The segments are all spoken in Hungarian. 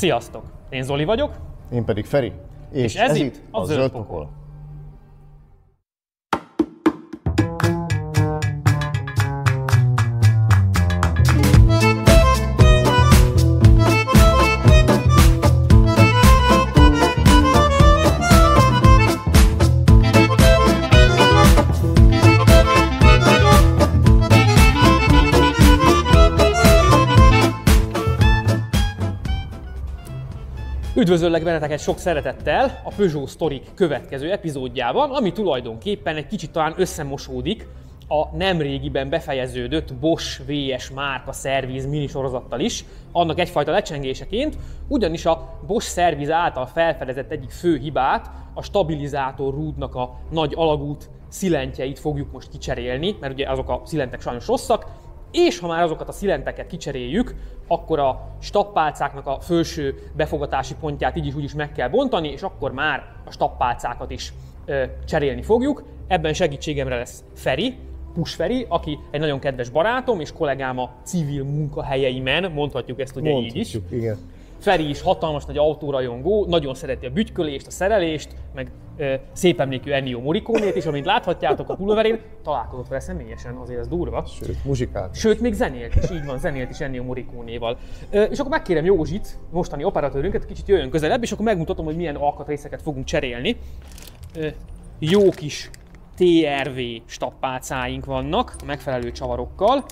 Sziasztok! Én Zoli vagyok. Én pedig Feri. És ez itt a Zöld Pokol. Üdvözöllek benneteket sok szeretettel a Peugeot Sztorik következő epizódjában, ami tulajdonképpen egy kicsit talán összemosódik a nemrégiben befejeződött Bosch VS márka szerviz minisorozattal is, annak egyfajta lecsengéseként, ugyanis a Bosch szerviz által felfedezett egyik fő hibát, a stabilizátor rúdnak a nagy alagút szilentjeit fogjuk most kicserélni, mert ugye azok a szilentek sajnos rosszak, és ha már azokat a szilenteket kicseréljük, akkor a stappálcáknak a felső befogatási pontját így is úgy is meg kell bontani, és akkor már a stappálcákat is cserélni fogjuk. Ebben segítségemre lesz Feri, Push Feri, aki egy nagyon kedves barátom és kollégám a civil munkahelyeimen, mondhatjuk ezt ugye így is. Igen. Feri is hatalmas nagy autórajongó, nagyon szereti a bütykölést, a szerelést, meg szép emlékű Ennio Morriconét is, amint láthatjátok a pulóverén, találkozott vele személyesen, azért ez durva. Sőt, muzsikált. Sőt, még zenélt is, így van, zenélt is Ennio Morriconéval. És akkor megkérem Józsit, mostani operatőrünket, kicsit jöjjön közelebb, és akkor megmutatom, hogy milyen alkatrészeket fogunk cserélni. Jó kis TRV stappálcáink vannak, a megfelelő csavarokkal.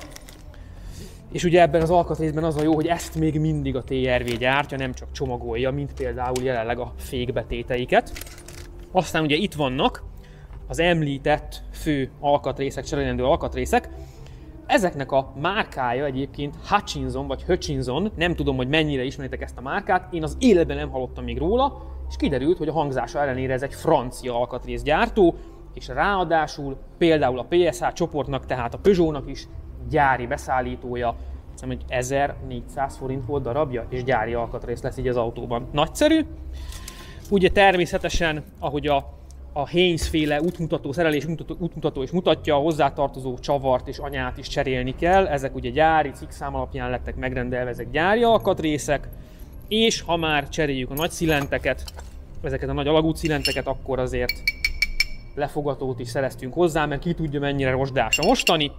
És ugye ebben az alkatrészben az a jó, hogy ezt még mindig a TRV gyártja, nem csak csomagolja, mint például jelenleg a fékbetéteiket. Aztán ugye itt vannak az említett fő alkatrészek, cserélendő alkatrészek. Ezeknek a márkája egyébként Hutchinson vagy Hutchinson, nem tudom, hogy mennyire ismeritek ezt a márkát, én az életben nem hallottam még róla, és kiderült, hogy a hangzása ellenére ez egy francia alkatrészgyártó, és ráadásul például a PSA csoportnak, tehát a Peugeotnak is gyári beszállítója, hiszem, hogy 1400 forint volt darabja, és gyári alkatrész lesz így az autóban. Nagyszerű. Ugye természetesen, ahogy a Haynes-féle útmutató, szerelés útmutató is mutatja, a hozzátartozó csavart és anyát is cserélni kell. Ezek ugye gyári cikkszám alapján lettek megrendelve, ezek gyári alkatrészek. És ha már cseréljük a nagy szilenteket, ezeket a nagy alagút szilenteket, akkor azért lefogatót is szereztünk hozzá, mert ki tudja, mennyire rozsdás a mostani.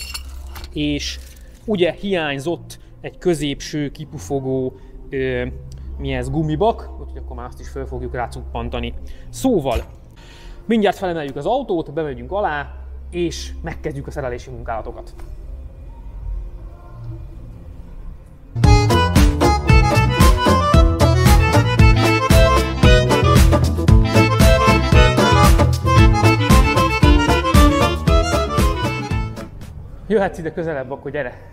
És ugye hiányzott egy középső kipufogó gumibak, úgyhogy akkor már azt is föl fogjuk rá cuppantani. Szóval mindjárt felemeljük az autót, bemegyünk alá, és megkezdjük a szerelési munkálatokat. Jöhetsz ide közelebb, akkor gyere!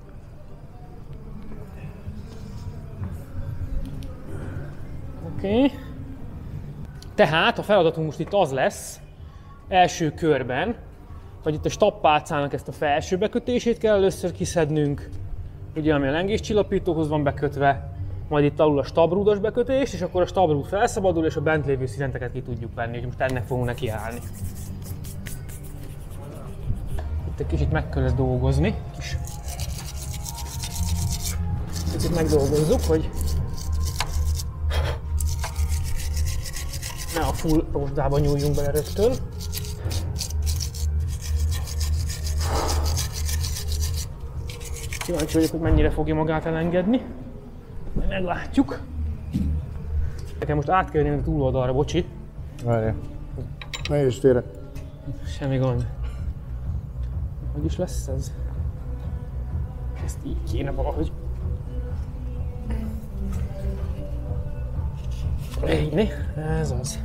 Oké. Tehát a feladatunk most itt az lesz, első körben, hogy itt a stappálcának ezt a felső bekötését kell először kiszednünk, ugye ami a lengéscsillapítóhoz van bekötve, majd itt alul a stabrúdos bekötés, és akkor a stabrúd felszabadul, és a bent lévő szilenteket ki tudjuk venni, úgyhogy most ennek fogunk nekiállni. Itt egy kicsit meg kell ezt dolgozni, kicsit megdolgozzuk, hogy ne a full rozsdába nyúljunk bele rögtön. Kíváncsi vagyok, hogy mennyire fogja magát elengedni. Majd meglátjuk. Nekem most át kell jönni a túloldalra, bocsi. Várjál. Ne jössz félre. Semmi gond. Hogy is lesz ez? Ezt így kéne valahogy leírni. Ez az.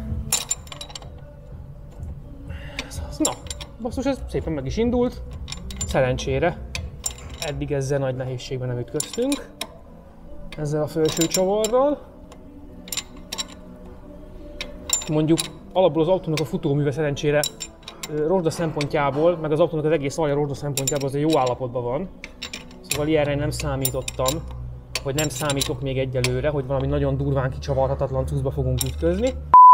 Na, basszus, ez szépen meg is indult. Szerencsére eddig ezzel nagy nehézségben nem ütköztünk. Ezzel a felső csavarral. Mondjuk alapból az autónak a futóműve szerencsére rozsda szempontjából, meg az autónak az egész alja rozsda szempontjából azért jó állapotban van. Szóval ilyenre nem számítottam, vagy nem számítok még egyelőre, hogy valami nagyon durván kicsavarhatatlan cuccba fogunk ütközni.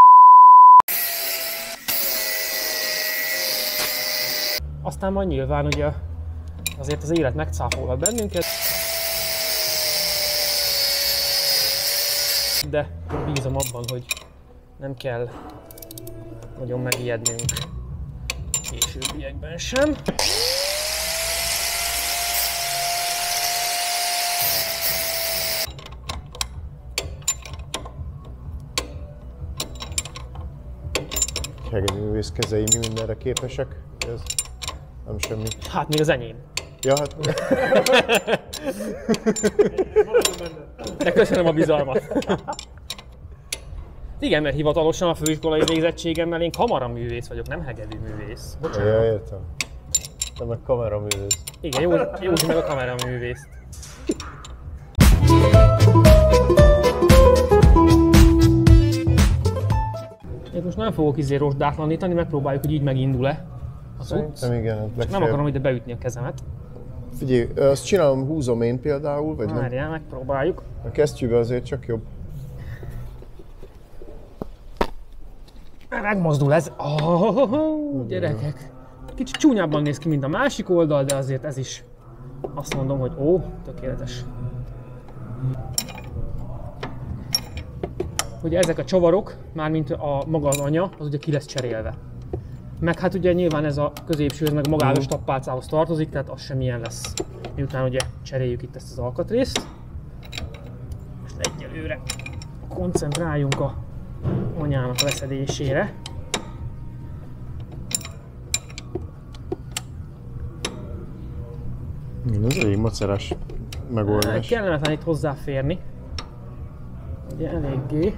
Aztán majd nyilván ugye azért az élet megcáfolhat bennünket. de bízom abban, hogy nem kell nagyon megijednünk későbbiekben sem. Hegedűművész kezei mi mindenre képesek, ez nem semmi. Hát még az enyém. Ja, hát... De köszönöm a bizalmat. Igen, mert hivatalosan a főiskolai végzettségemmel én kamaraművész vagyok, nem hegedűművész. Bocsánat. Ja, értem. Te meg kameraművész. Igen, Józsi meg a kameraművész. Én most nem fogok rozsdátlanítani, megpróbáljuk, hogy így megindul-e a cucc. Szerintem igen. Nem akarom ide beütni a kezemet. Figyelj, azt csinálom, húzom én például, vagy nem? Várjál, megpróbáljuk. A kesztyűbe azért csak jobb. Megmozdul ez. Oh, gyerekek. Kicsit csúnyábban néz ki, mint a másik oldal, de azért ez is azt mondom, hogy tökéletes. Ugye ezek a csavarok, mármint maga az anya, az ugye ki lesz cserélve. Meg hát ugye nyilván ez a középső, ez meg magához a stappálcához tartozik, tehát az sem ilyen lesz. Miután ugye cseréljük itt ezt az alkatrészt. Most egyelőre koncentráljunk a anyának a leszedésére. Ez elég macerás megoldás. Kellemetlen itt hozzáférni. Ugye eléggé.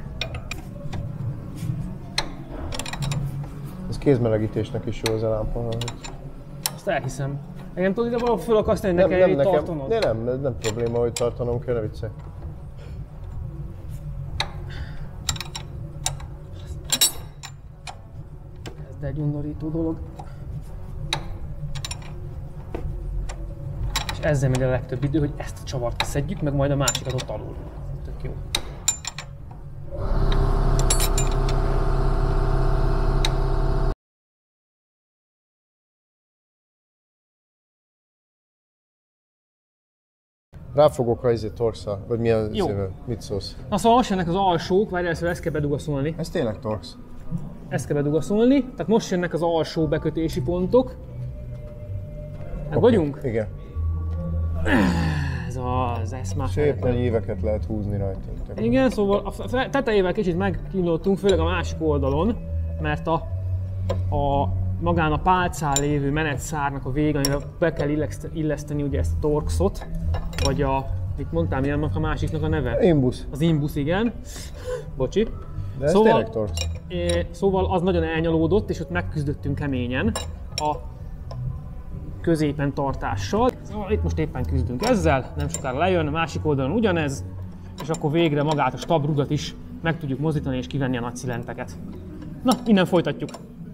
Ez kézmelegítésnek is jó az a lámpa. Azt elhiszem. Nem tudod ide valahol fölakasztani, hogy ne kelljen itt tartanod? Nem probléma, hogy tartanom kell, ne viccelj. Ez egy undorító dolog. És ezzel megy a legtöbb idő, hogy ezt a csavart kiszedjük, meg majd a másikat ott alul. Tök jó. Ráfogok a torxa, vagy mi az Jó. mit szólsz? Na szóval most jönnek az alsók, várj, először ezt kell bedugaszolni. Ez tényleg torx? Ezt kell bedugaszolni, tehát most jönnek az alsó bekötési pontok. Hát vagyunk? Igen. Ez ez már Szép nagy éveket lehet húzni rajta. Igen, szóval a tetejével kicsit megkínlottunk, főleg a másik oldalon, mert a magán a pálcán lévő menetszárnak a vége, amivel be kell illeszteni ugye ezt a torxot, vagy mit mondtál, mi annak a másiknak a neve? Imbus. Az imbus, igen. Bocsi. De ez tényleg torx. Szóval az nagyon elnyalódott, és ott megküzdöttünk keményen a középen tartással. Szóval itt most éppen küzdünk ezzel, nem sokára lejön, a másik oldalon ugyanez, és akkor végre magát a stabrudat is meg tudjuk mozdítani és kivenni a nagy szilenteket. Na, innen folytatjuk.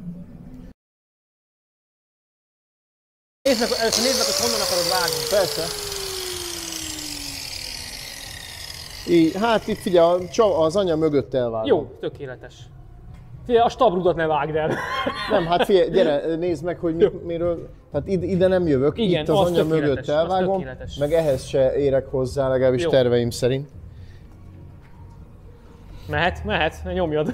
Nézd meg, hogy honnan akarod vágni. Persze. Hát itt figyelj, az anya mögött elvágom. Jó, tökéletes. Figyelj, a stabrudat ne vágd el. Nem, hát figyelj, gyere, nézd meg, hogy miről... Hát ide nem jövök, igen, itt az anya mögött elvágom, meg ehhez se érek hozzá, legalábbis jó. Terveim szerint. Mehet, nyomjad.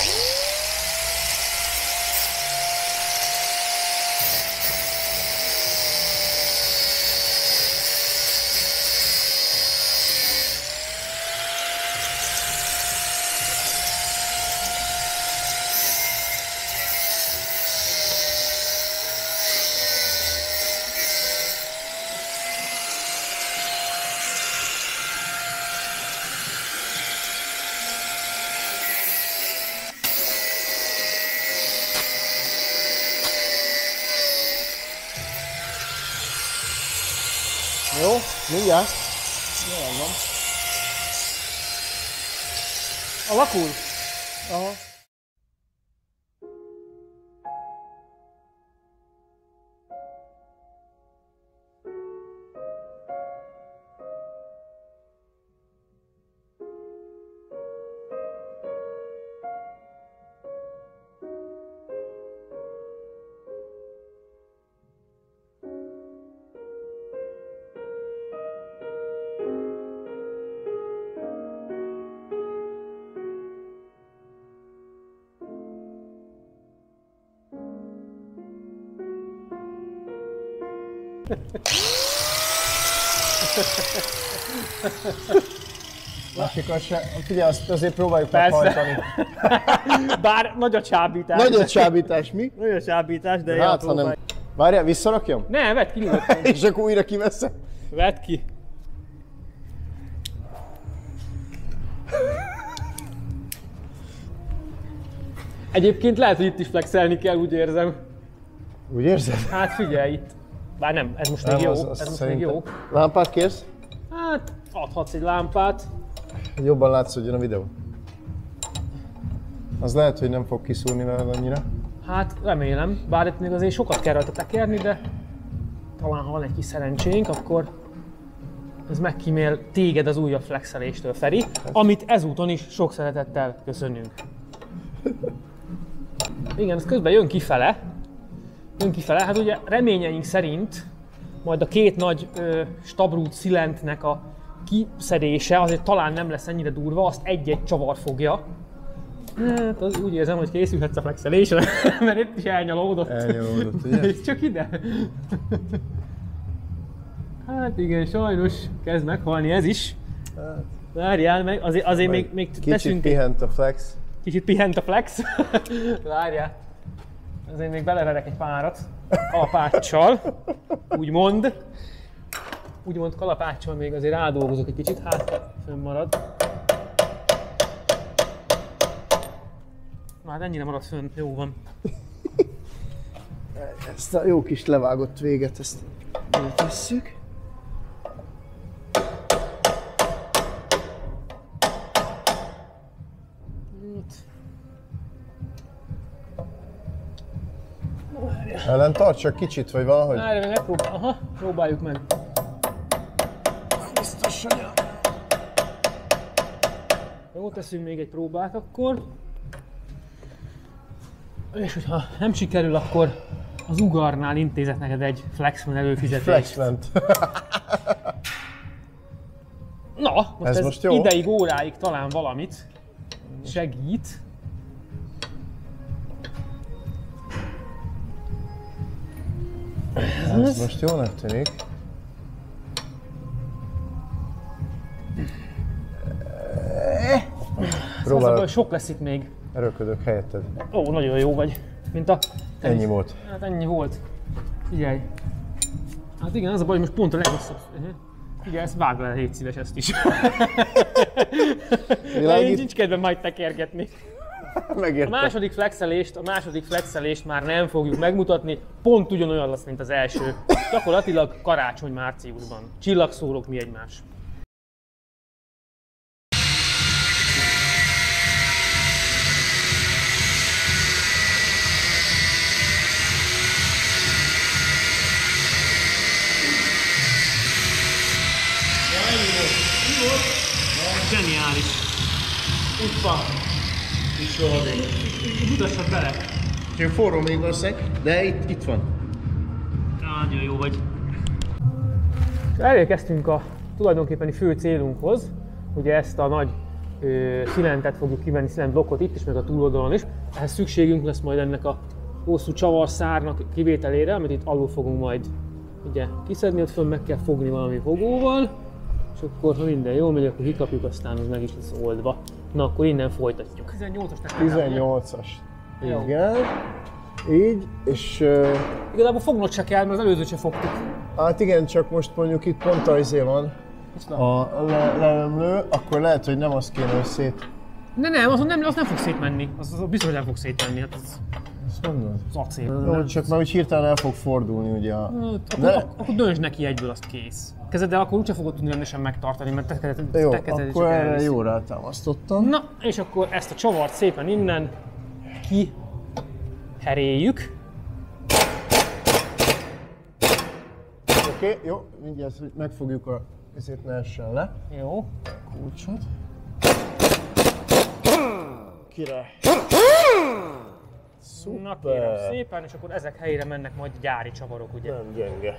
Jó, mindjárt. Jól van. Alakul? Aha. Másikat se. Figyelj, azt azért próbáljuk Persze. meghajtani. Bár nagy a csábítás. Nagy a csábítás, mi? Nagy a csábítás, de Hát, ha nem. Várjál, visszarakjam? Ne, vedd ki nyugodtan. És akkor újra kiveszem? Vedd ki. Egyébként lehet, hogy itt is flexelni kell, úgy érzem. Úgy érzed? Hát figyelj itt. Bár nem, ez most még jó. Ez most még jó. Lámpát kérsz? Hát adhatsz egy lámpát. Jobban látszódjon a videó. Az lehet, hogy nem fog kiszúrni veled annyira. Hát remélem, bár itt még azért sokat kell rajta tekerni, de talán ha van egy kis szerencsénk, akkor ez megkímél téged az újabb flexeléstől, Feri, amit ezúton is sok szeretettel köszönünk. Igen, ez közben jön kifele. Hát ugye reményeink szerint majd a két nagy stabrút szilentnek a kiszedése azért talán nem lesz ennyire durva, azt egy-egy csavar fogja. Hát az úgy érzem, hogy készülhetsz a flexelésre, mert itt is elnyalódott. Elnyalódott, ugye? Csak ide. Hát igen, sajnos kezd meghalni ez is. Várjál meg, azért még Kicsit teszünk... pihent a flex. Kicsit pihent a flex. Várjál. Azért még beleverek egy párat. Kalapáccsal. Úgymond kalapáccsal még azért rádolgozok egy kicsit, hát fönnmarad. Már ennyire maradt fönn, jó van. Ezt a jó kis levágott véget, ezt eltesszük. Ellen tart csak kicsit, vagy valahogy? Várj, próbáljuk meg. Biztos, hogy Jó, teszünk még egy próbát akkor. És hogyha nem sikerül, akkor az Ugarnál intézek neked egy Flexman előfizetést. Flexment. Na, most ez ideig, óráig talán valamit segít. Ez most jónak tűnik. Próbálok. Sok lesz itt még. Erőködök helyetted. Ó, nagyon jó vagy. Mint a... Ennyi volt. Hát ennyi volt. Figyelj. Hát igen, az a baj, hogy most pont a legrosszabb. Igen, ezt vágd le, légy szíves ezt is. Én nincs kedvem majd tekergetni. Megértem. A második flexelést már nem fogjuk megmutatni, pont ugyanolyan lesz, mint az első. Gyakorlatilag karácsony-márciusban. Csillagszórok mi egymás. Zseniális. Itt van. Is rohadék. Mutassad bele. Csak forró még valószínűleg, de itt van. Nagyon jó vagy. Elérkeztünk a tulajdonképpeni fő célunkhoz. Ugye ezt a nagy szilentet fogjuk kivenni, szilent blokkot itt is, meg a túloldalon is. Ehhez szükségünk lesz majd ennek a hosszú csavarszárnak kivételére, amit itt alul fogunk majd ugye kiszedni, ott fönn meg kell fogni valami fogóval. És akkor, ha minden jól megy, akkor kikapjuk, aztán az meg is lesz oldva. Na, akkor innen folytatjuk. 18-as 18-as. Igen. Így, és... Igazából fognod se kell, mert az előzőt se fogtuk. Hát igen, csak most mondjuk itt pont a izé van. A leömlő, akkor lehet, hogy nem az kéne, hogy szét... Nem, az nem fog szétmenni. Az biztos, hogy nem fog szétmenni. Hát azt mondod? Az acél. Jó, csak már úgy hirtelen el fog fordulni ugye a... Akkor döntsd neki egyből, azt kész. Kezeddel akkor úgyse fogod tudni rendesen megtartani, mert te kezed jó, akkor erre jó rátámasztottam. Na, és akkor ezt a csavart szépen innen kiheréljük. Oké, jó, mindjárt megfogjuk a... ezért ne essen le. Jó. Kulcsot. Király. Szuper. Na kérem szépen, és akkor ezek helyére mennek majd gyári csavarok, ugye? Nem gyenge.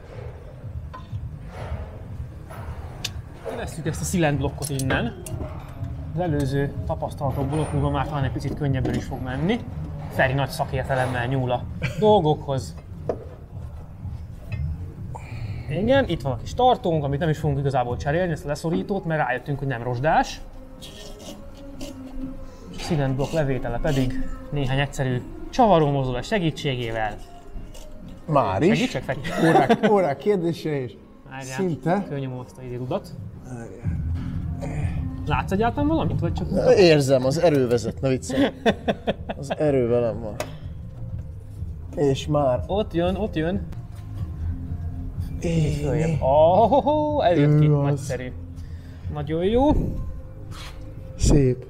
Kivesszük ezt a szilent blokkot innen. Az előző tapasztalatok blokkúban már talán egy picit könnyebben is fog menni. Feri nagy szakértelemmel nyúl a dolgokhoz. Igen, itt van a kis tartónk, amit nem is fogunk igazából cserélni, ezt a leszorítót, mert rájöttünk, hogy nem rozsdás. Szilent blokk levétele pedig néhány egyszerű csavaró mozdulat segítségével. Már is? Segítsek, Feri? Órák kérdése is. Szinte. Könnyomom azt a időrudat. Látsz egyáltalán valamit, vagy csak... Érzem, az erő vezet, ne viccelj. Az erő velem van. És már... Ott jön. Ez jött ki, nagyszerű. Nagyon jó. Szép.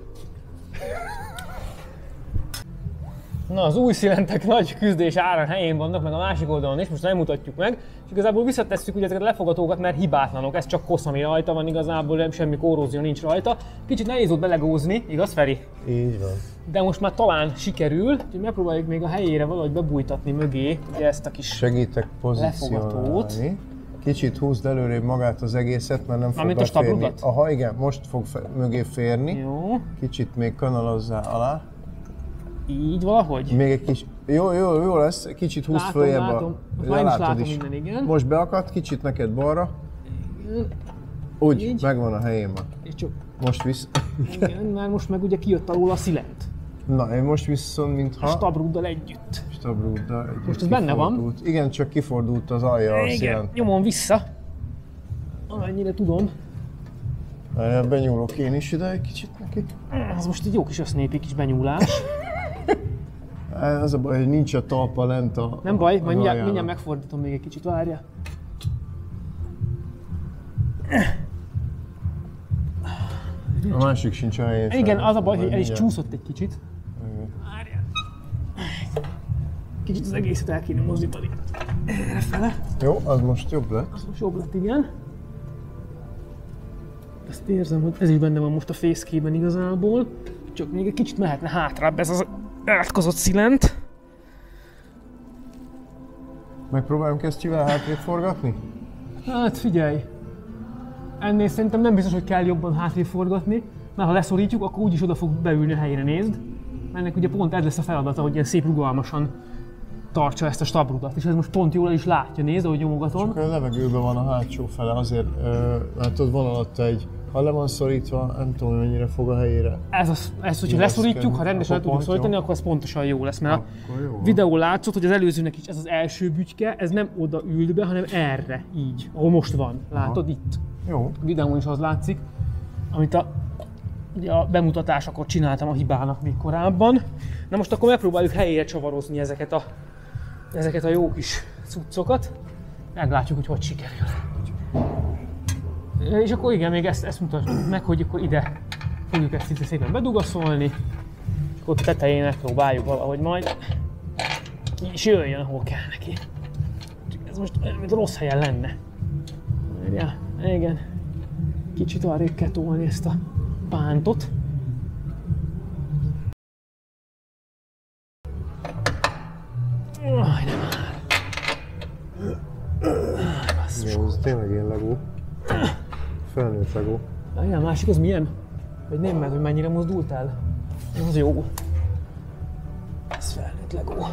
Na, az új szilentek nagy küzdés árán helyén vannak, meg a másik oldalon is, most nem mutatjuk meg. És igazából visszatesszük ugye ezeket a lefogatókat, mert hibátlanok, ez csak kosz, ami rajta van, igazából nem semmi korrózió nincs rajta. Kicsit nehéz volt belegózni, igaz Feri? Így van. De most már talán sikerül, úgyhogy megpróbáljuk még a helyére valahogy bebújtatni mögé ugye ezt a kis segítek pozícionálni. Kicsit húzd előrébb magát az egészet, mert nem fog beférni. A stabrudat? Aha, igen, most fog mögé férni. Jó. Kicsit még kanalazzál alá. Így valahogy? Még egy kis... Jó lesz, kicsit húzd följebb látom. Látom minden, igen. Most beakadt, kicsit neked balra. Igen. Úgy, így. Megvan a helyén már. És csak... Most visz... Igen, mert most meg ugye kijött alól a szilent. Na, én most viszont mintha... A stabruddal együtt. Stabruddal együtt. Most ez benne van. Igen, csak kifordult az alja a szilent. Nyomom vissza. Amennyire tudom. Benyúlok én is ide egy kicsit neki. Ez most egy jó kis össznépi kis benyúlás. Az a baj, hogy nincs a talpa lent a... Nem baj, majd mindjárt megfordítom még egy kicsit, várja. A másik sincs a helyén. Igen, az a baj, hogy el is csúszott egy kicsit. Várja. Kicsit az egészet el kéne mozdítani. Errefele. Jó, az most jobb lett. Az most jobb lett, igen. Ezt érzem, hogy ez is benne van most a fészkében igazából. Csak még egy kicsit mehetne hátrább ez az átkozott szilent. Megpróbáljunk kesztyűvel hátrébb forgatni? Hát figyelj! Ennél szerintem nem biztos, hogy kell jobban hátrébb forgatni, mert ha leszorítjuk, akkor úgyis oda fog beülni a helyére, nézd. Ennek ugye pont ez lesz a feladata, hogy ilyen szép rugalmasan tartsa ezt a stabrudat, és ez most pont jól is látja, nézd, ahogy nyomogatom. Csak a levegőben van a hátsó fele, azért látod, van alatta egy, ha le van szorítva, nem tudom, mennyire fog a helyére. Ez hogyha leszorítjuk, ha rendesen le tudjuk szorítani, akkor ez pontosan jó lesz, mert a videó látszott, hogy az előzőnek is ez az első bütyke, ez nem oda ült be, hanem erre, így, ahol most van. Látod itt? Jó. A videón is az látszik, amit ugye a bemutatásakor csináltam a hibának még korábban. Na most akkor megpróbáljuk helyére csavarozni ezeket a jó kis cuccokat. Meglátjuk, hogy sikerül. És akkor igen, még ezt mutatjuk meg, hogy akkor ide fogjuk ezt szépen bedugaszolni, és akkor tetején megpróbáljuk valahogy majd, és jöjjön, ahol kell neki. Ez most mint a rossz helyen lenne. Ja, igen. Kicsit arrébb kell tolni ezt a pántot. Majdnem már. Jó, ez tényleg ilyen legó. Felnőtt legó. A másik az milyen? Vagy nem, mert hogy mennyire mozdultál? Az jó. Ez felnőtt legó.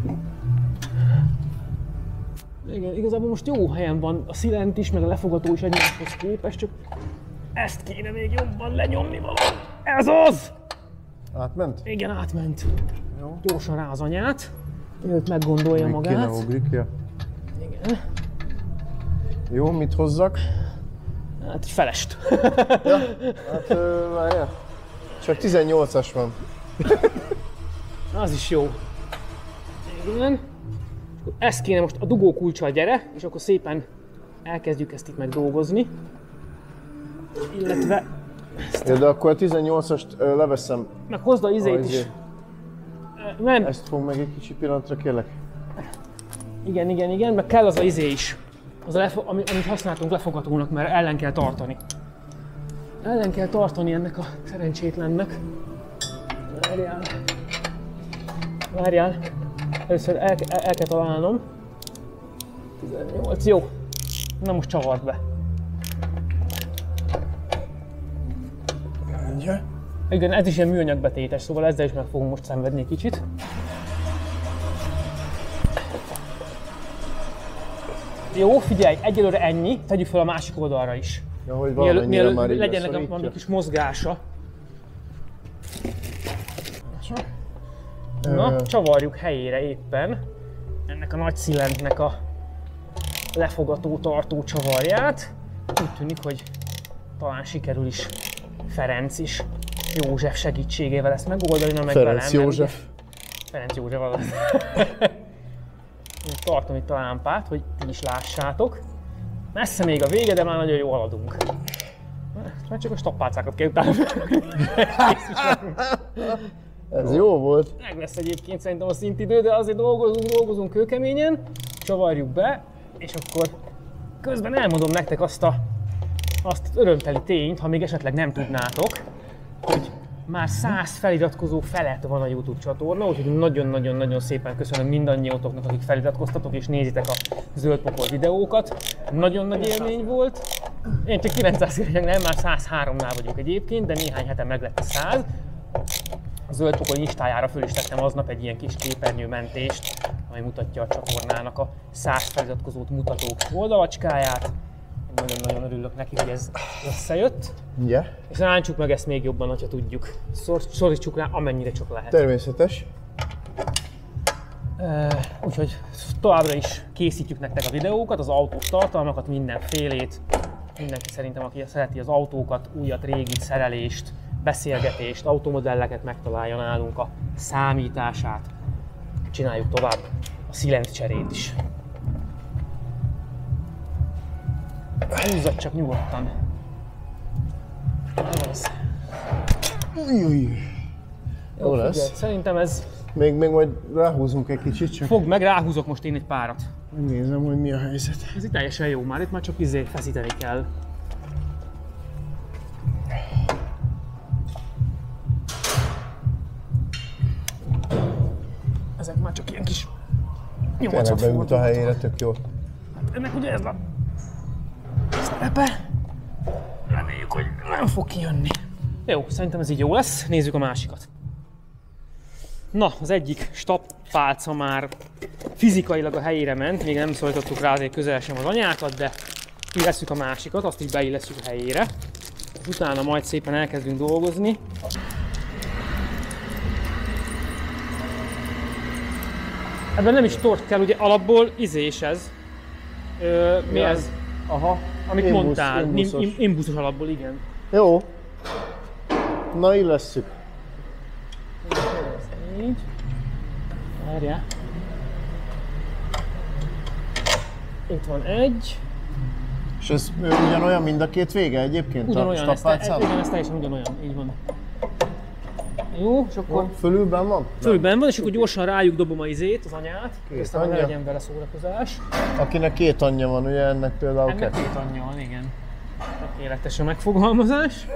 Igen, igazából most jó helyen van a szilent is, meg a lefogató is egymáshoz képest, csak ezt kéne még jobban lenyomni valahogy. Ez az! Átment? Igen, átment. Jó. Gyorsan rá az anyát, mielőtt meggondolja még magát. Kéne ugrikja. Igen. Jó, mit hozzak? Hát egy felest. Ja, hát várjál. Csak 18-as van. Az is jó. Igen. Ezt kéne most a dugókulccsal gyere, és akkor szépen elkezdjük ezt itt megdolgozni. Illetve... Ja, de akkor a 18-ast leveszem. Meg hozd a izét is. Nem. Ezt fog meg egy kicsi pillanatra, kérlek. Igen, meg kell az a izé is. Az amit használtunk lefogatónak, mert ellen kell tartani. Ellen kell tartani ennek a szerencsétlennek. Várjál. Először el kell találnom. 18, jó. Na most csavart be. Igen, ez is ilyen műanyagbetétes, szóval ezzel is meg fogunk most szenvedni egy kicsit. Jó, figyelj, egyelőre ennyi, tegyük fel a másik oldalra is. Ja, hogy valamennyire már így legyen nekem valami kis mozgása. Na, csavarjuk helyére éppen ennek a nagy szilentnek a lefogató tartó csavarját. Úgy tűnik, hogy talán sikerül is Ferenc is József segítségével ezt megoldani, na meg Ferenc velem, József. Ferenc József alatt. Tartom itt a lámpát, hogy ti is lássátok. Messze még a vége, de már nagyon jól haladunk. Már csak a stappálcákat kell utána. Ez jó volt. Meg lesz egyébként szerintem a szintidő, de azért dolgozunk kőkeményen, csavarjuk be, és akkor közben elmondom nektek azt az örömteli tényt, ha még esetleg nem tudnátok, hogy már 100 feliratkozó felett van a YouTube csatorna, úgyhogy nagyon-nagyon-nagyon szépen köszönöm mindannyiótoknak, akik feliratkoztatok és nézitek a Zöldpokol videókat. Nagyon nagy élmény volt. Én csak 900 nem, már 103-nál vagyok egyébként, de néhány hete meglett a 100. A Zöldpokol instájára föl is tettem aznap egy ilyen kis képernyőmentést, ami mutatja a csatornának a 100 feliratkozót mutató oldalacskáját. Nagyon-nagyon örülök neki, hogy ez összejött. Yeah. És rántsuk meg ezt még jobban, ha tudjuk. Szorítsuk rá, amennyire csak lehet. Természetes. Úgyhogy továbbra is készítjük nektek a videókat, az autós tartalmakat, mindenfélét. Mindenki szerintem, aki szereti az autókat, újat, régit, szerelést, beszélgetést, automodelleket megtalálja nálunk a számítását. Csináljuk tovább a szilentcserét is. Húzzad csak nyugodtan. Ez. Jó lesz. Figyelj, szerintem ez... Még majd ráhúzunk egy kicsit csak. Fogd meg, ráhúzok most én egy párat. Megnézem, hogy mi a helyzet. Ez itt teljesen jó már, itt már csak feszíteni kell. Ezek már csak ilyen kis Tényleg beült a helyére, tök jó. Ennek ugye ez a szerepe. Reméljük, hogy nem fog kijönni. Jó, szerintem ez így jó lesz. Nézzük a másikat. Na, az egyik stappálca már fizikailag a helyére ment, még nem szólítottuk rá azért közel sem az anyákat, de kivesszük a másikat, azt is beillesszük a helyére. Utána majd szépen elkezdünk dolgozni. Ebben nem is tort kell, ugye alapból izés ez. Mi ja, ez? Aha. Amit mondtál, imbuszos alapból, igen. Jó. Na, illesszük. Így. Várjál. Itt van egy. És ez ugyanolyan mind a két vége egyébként? Ugyanolyan, a ez teljesen ugyanolyan, így van. Jó, és akkor... Fölülben van? Fölülben van, és akkor gyorsan rájuk dobom az az anyát. Aztán anyja. ne legyen vele szórakozás. Akinek két anyja van, ugye ennek például Ennek két anyja van, igen. Tökéletes a megfogalmazás.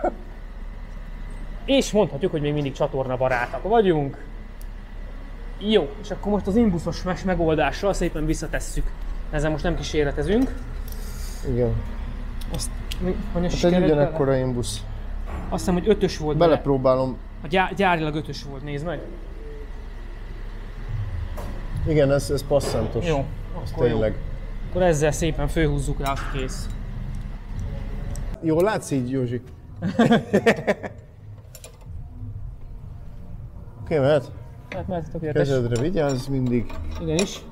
És mondhatjuk, hogy még mindig csatornabarátak vagyunk. Jó, és akkor most az imbuszos megoldással szépen visszatesszük. Ezzel most nem kísérletezünk. Igen. Azt, hát egy ugyanekkora imbusz. Azt hiszem, hogy 5-ös volt. Belepróbálom. A gyárilag 5-ös volt, nézd meg. Igen, ez passzantos. Jó, ez akkor tényleg. Jó. Akkor ezzel szépen fölhúzzuk rá, azt kész. Jól látsz így, Józsi? Oké, mehet? Hát mert tökéletes. Kezedre vigyázz mindig. Igenis.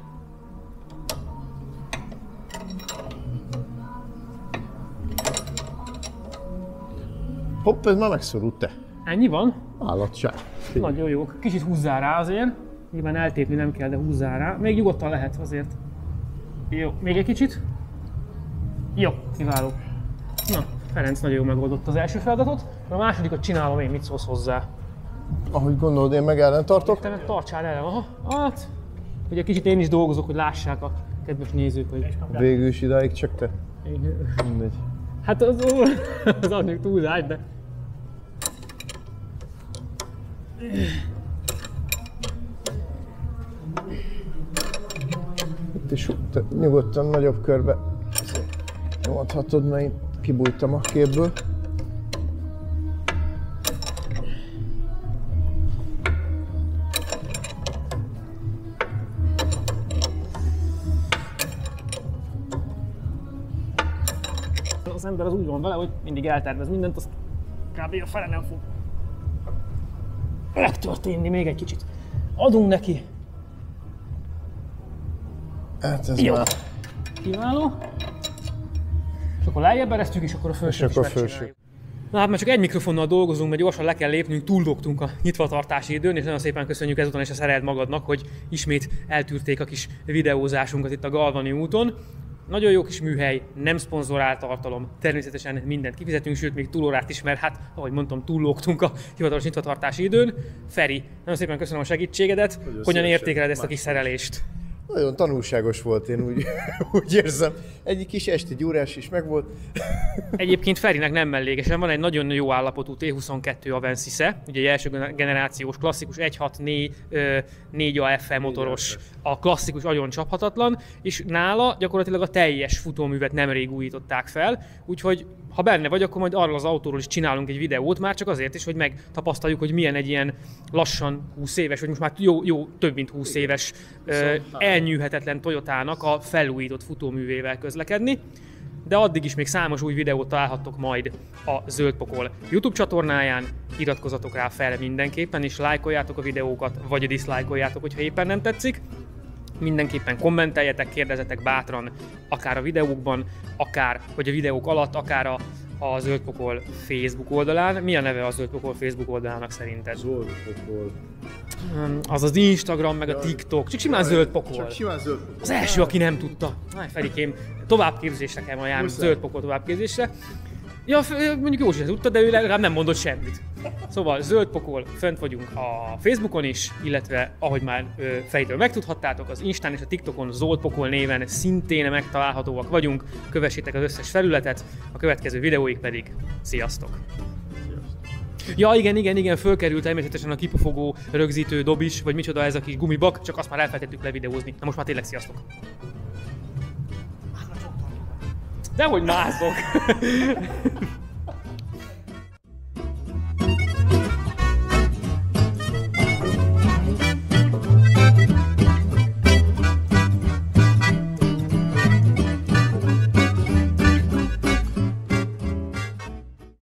Hopp, ez már megszorult te. Ennyi van? Állatság. Nagyon jó. Kicsit húzzál rá azért. Nyilván eltépni nem kell, de húzzál rá. Még nyugodtan lehet azért. Jó, még egy kicsit. Jó, kiváló. Na, Ferenc nagyon jó megoldott az első feladatot. A másodikat csinálom én, mit szólsz hozzá? Ahogy gondolod, én meg ellen tartok. Te meg tartsál el. Aha, hát. Ugye kicsit én is dolgozok, hogy lássák a kedves nézők, hogy... Végül is idáig csak te. Mindegy. Hát az még túlzás, de... Itt is nyugodtan nagyobb körbe nyomhatod, mert én kibújtam a képből. az ember az úgy van vele, hogy mindig eltervez mindent, azt kb. A fele nem fog megtörténni. Még egy kicsit adunk neki. Hát ez jó. már... Kiváló. És akkor lejjebb eresztjük, és akkor a felsőt is megcsináljuk. Na hát már csak egy mikrofonnal dolgozunk, mert gyorsan le kell lépnünk, túldobtunk a nyitvatartási időn, és nagyon szépen köszönjük ezután is a Szereld magadnak, hogy ismét eltűrték a kis videózásunkat itt a Galvani úton. Nagyon jó kis műhely, nem szponzorált tartalom, természetesen mindent kifizetünk, sőt még túlórát is, mert hát, ahogy mondtam, túllógtunk a hivatalos nyitvatartási időn. Feri, nagyon szépen köszönöm a segítségedet, hogyan értékeled ezt a kis szerelést? Nagyon tanulságos volt, én úgy érzem. Egy kis esti gyúrás is megvolt. Egyébként Ferinek nem mellékesen van egy nagyon jó állapotú T22 Avensis-e, ugye egy első generációs klasszikus 1.6 AF motoros, a klasszikus agyon csaphatatlan, és nála gyakorlatilag a teljes futóművet nemrég újították fel, úgyhogy ha benne vagy, akkor majd arról az autóról is csinálunk egy videót, már csak azért is, hogy megtapasztaljuk, hogy milyen egy ilyen lassan 20 éves, vagy most már jó több mint 20 éves elnyűhetetlen Toyotának a felújított futóművével közlekedni. De addig is még számos új videót találhattok majd a Zöld Pokol YouTube csatornáján. Iratkozzatok rá fel mindenképpen, és lájkoljátok a videókat, vagy diszlájkoljátok, hogyha éppen nem tetszik. Mindenképpen kommenteljetek, kérdezzetek bátran, akár a videókban, akár vagy a videók alatt, akár a Zöld Pokol Facebook oldalán. Mi a neve a Zöld Pokol Facebook oldalának szerinted? Zöld Pokol. Az Instagram, meg a TikTok. Csak simán Zöld Pokol. Csak simán Zöld Pokol. Az első, aki nem tudta. Ferikém, továbbképzésre kell majd járni, Zöld Pokol továbbképzésre. Ja, mondjuk Józsi tudta, de ő legalább nem mondott semmit. Szóval Zöld Pokol, fönt vagyunk a Facebookon is, illetve ahogy már Feritől megtudhattátok, az Instán és a TikTokon Zöld Pokol néven szintén megtalálhatóak vagyunk. Kövessétek az összes felületet, a következő videóig pedig sziasztok! Ja, igen, fölkerült természetesen a kipufogó rögzítő dob is, vagy micsoda ez a kis gumibak, csak azt már elfelejtettük levideózni. Na most már tényleg sziasztok! Dehogy mászok!